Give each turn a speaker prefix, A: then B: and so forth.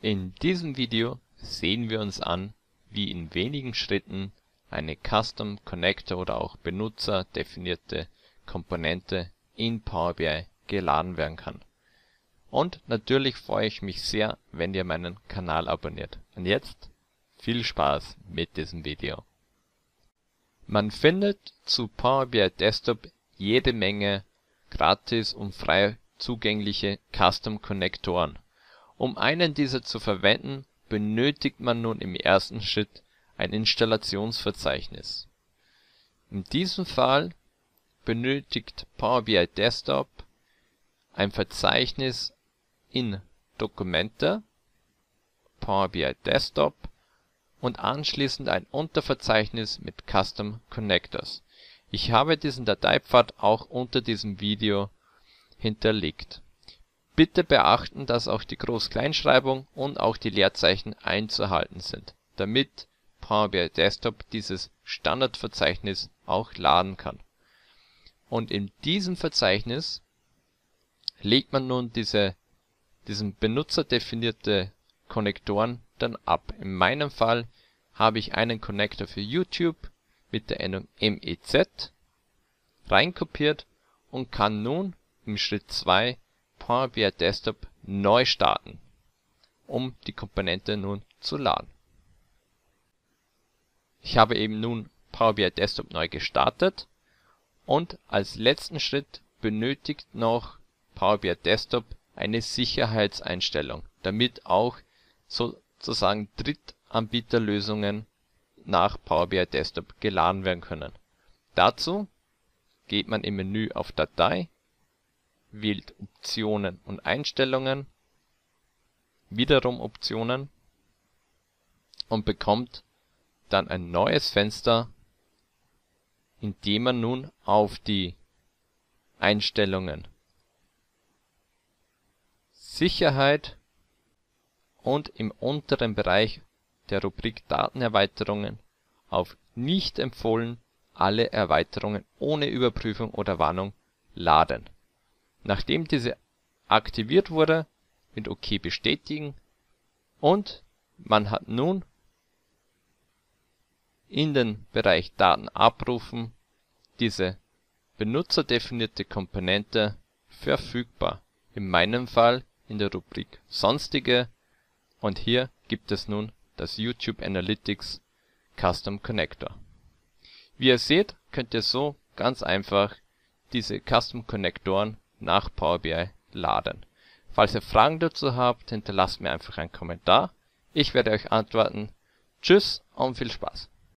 A: In diesem Video sehen wir uns an, wie in wenigen Schritten eine Custom Connector oder auch benutzerdefinierte Komponente in Power BI geladen werden kann. Und natürlich freue ich mich sehr, wenn ihr meinen Kanal abonniert. Und jetzt viel Spaß mit diesem Video. Man findet zu Power BI Desktop jede Menge gratis und frei zugängliche Custom Konnektoren. Um einen dieser zu verwenden, benötigt man nun im ersten Schritt ein Installationsverzeichnis. In diesem Fall benötigt Power BI Desktop ein Verzeichnis in Dokumente, Power BI Desktop und anschließend ein Unterverzeichnis mit Custom Connectors. Ich habe diesen Dateipfad auch unter diesem Video hinterlegt. Bitte beachten, dass auch die Groß-Kleinschreibung und auch die Leerzeichen einzuhalten sind, damit Power BI Desktop dieses Standardverzeichnis auch laden kann. Und in diesem Verzeichnis legt man nun diesen benutzerdefinierte Konnektoren dann ab. In meinem Fall habe ich einen Connector für YouTube mit der Endung MEZ reinkopiert und kann nun im Schritt 2 Power BI Desktop neu starten, um die Komponente nun zu laden. Ich habe eben nun Power BI Desktop neu gestartet und als letzten Schritt benötigt noch Power BI Desktop eine Sicherheitseinstellung, damit auch sozusagen Drittanbieterlösungen nach Power BI Desktop geladen werden können. Dazu geht man im Menü auf Datei, wählt Optionen und Einstellungen, wiederum Optionen und bekommt dann ein neues Fenster, in dem man nun auf die Einstellungen Sicherheit und im unteren Bereich der Rubrik Datenerweiterungen auf Nicht empfohlen alle Erweiterungen ohne Überprüfung oder Warnung laden. Nachdem diese aktiviert wurde, mit OK bestätigen und man hat nun in den Bereich Daten abrufen diese benutzerdefinierte Komponente verfügbar. In meinem Fall in der Rubrik Sonstige und hier gibt es nun das YouTube Analytics Custom Connector. Wie ihr seht, könnt ihr so ganz einfach diese Custom Konnektoren nach Power BI laden. Falls ihr Fragen dazu habt, hinterlasst mir einfach einen Kommentar. Ich werde euch antworten. Tschüss und viel Spaß.